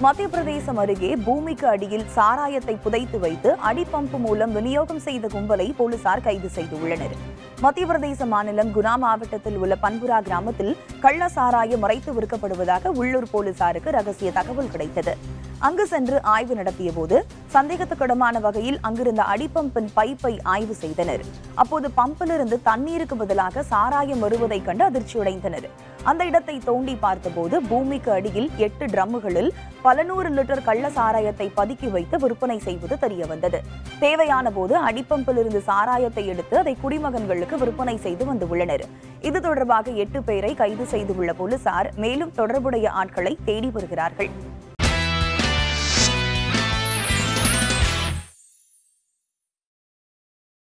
மத்திய பிரதேசம் அருகே பூமிக்கு அடியில் சாராயத்தை புதைத்து வைத்து அடிப்பம்பு மூலம் விநியோகம் செய்த கும்பலை போலீசார் கைது செய்துள்ளனர். மத்திய பிரதேச மாநிலம் குனா மாவட்டத்தில் உள்ள பன்புரா கிராமத்தில் கள்ள சாராயம் மறைத்து விற்கப்படுவதாக உள்ளூர் போலீசாருக்கு ரகசிய தகவல் கிடைத்தது. அங்கு சென்று ஆய்வு நடத்திய போது சந்தேகத்துக்கிடமான வகையில் அங்கிருந்த அடிப்பம்பின் பைப்பை ஆய்வு செய்தனர். அப்போது பம்பிலிருந்து தண்ணீருக்கு பதிலாக சாராயம் வருவதைக் கண்டு அதிர்ச்சியடைந்தனர். அந்த இடத்தை தோண்டி பார்த்தபோது பூமிக்கு அடியில் 8 ட்ரம்முகளில் பல 100 லிட்டர் கள்ள சாராயத்தை பதுக்கி வைத்து விற்பனை செய்வது தெரியவந்தது. தேவையான போது அடிப்பம்பிலிருந்து சாராயத்தை எடுத்து அதை குடிமகன்களுக்கு விற்பனை செய்து வந்துள்ளனர். இது தொடர்பாக 8 பேரை கைது செய்துள்ள போலீசார் மேலும் தொடர்புடைய ஆட்களை தேடி வருகிறார்கள்.